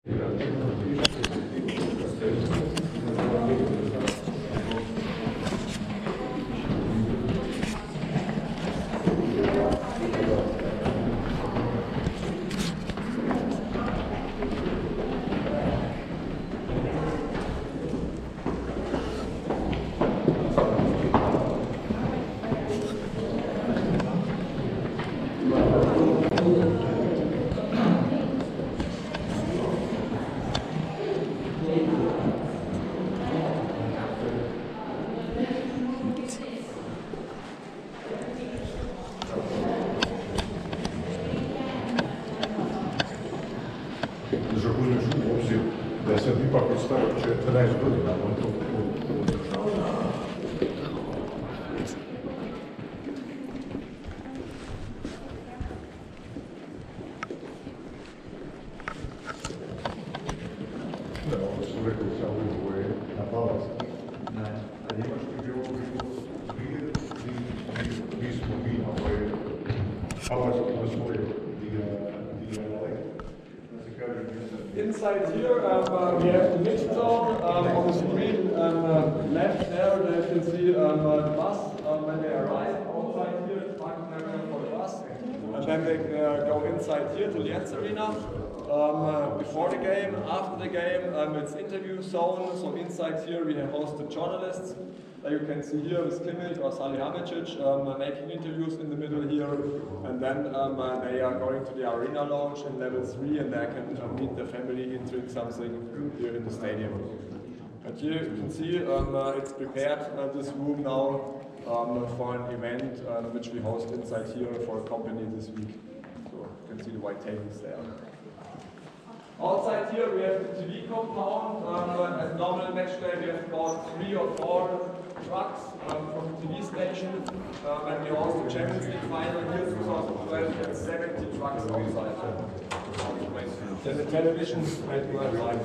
Dus ook een zo'n opzicht, dat zijn die pakken staan, ten ijs wil ik nou, want Inside here, we have the mixed zone. On the screen left there, you can see the bus when they arrive. Outside here, it's parking area for the bus. And then they go inside here to the Lienz Arena. Before the game, after the game, it's interview zone. So inside here, we have hosted journalists. You can see here with Kimmich or Salihamidzic making interviews in the middle here, and then they are going to the arena lounge in level 3, and they can meet their family and drink something here in the stadium. And here you can see it's prepared, this room now, for an event which we host inside here for a company this week. So you can see the white tables there. Outside here we have the TV compound. At normal match day we have about 3 or 4 trucks from the TV station. When we host the Champions League final here 2012, we had 70 trucks outside. Then the television network live.